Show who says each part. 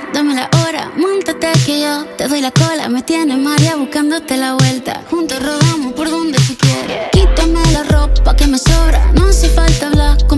Speaker 1: dame la hora, móntate que yo te doy la cola. Me tiene María buscándote la vuelta. Juntos rodamos por donde tú quieras. Quítame la ropa que me sobra, no hace falta hablar.